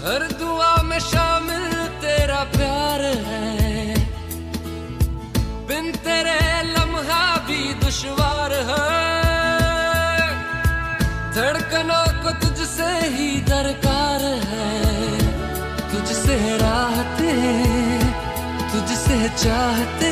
हर दुआ में शामिल तेरा प्यार है, बिन तेरे लम्हा भी दुश्वार है। धड़कनों को तुझसे ही दरकार है, तुझसे राहते, तुझसे चाहते